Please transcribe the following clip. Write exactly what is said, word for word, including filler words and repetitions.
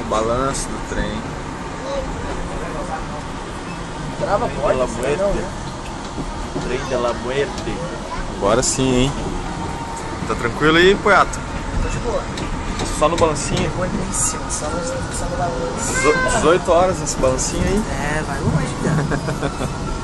balanço do trem. Trava pode, La não, Muerte. né? Trem de la Muerte. Agora sim, hein? Tá tranquilo aí, Poiato? Tô de boa. Só no balancinho? Boníssimo, só no, só no balanço. dezoito horas esse balancinho aí? É, vai longe, cara.